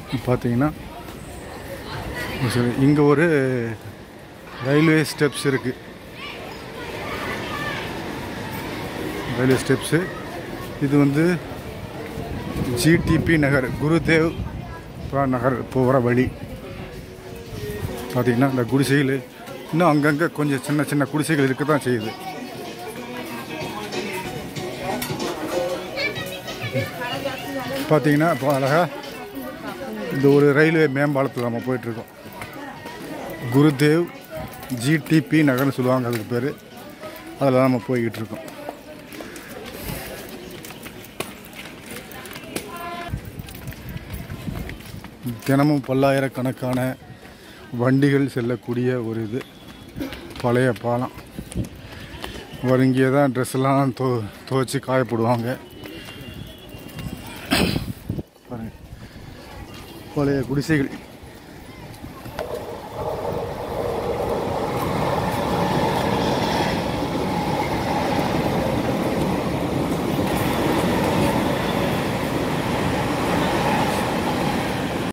பார்த்தீங்கன்னா இங்கே ஒரு ரயில்வே ஸ்டெப்ஸ் இருக்குது. ரயில்வே ஸ்டெப்ஸு இது வந்து ஜிடிபி நகர், குருதேவ் நகர் போகிற வழி. பார்த்திங்கன்னா இந்த குடிசைகள் இன்னும் அங்கங்கே கொஞ்சம் சின்ன சின்ன குடிசைகள் இருக்க தான் செய்யுது. பார்த்திங்கன்னா இப்போ அழகாக இந்த ஒரு ரயில்வே மேம்பாலத்தில் நம்ம போயிட்டுருக்கோம். குருதேவ் ஜிடிபி நகர்னு சொல்லுவாங்க அதுக்கு பேர். அதில் நம்ம போய்கிட்டு இருக்கோம். தினமும் பல்லாயிரக்கணக்கான வண்டிகள் செல்லக்கூடிய ஒரு இது பழைய பாலம். இங்கே தான் ட்ரெஸ்ஸெல்லாம் துவைச்சி காயப்படுவாங்க. பாருங்கள், பழைய குடிசைகள்.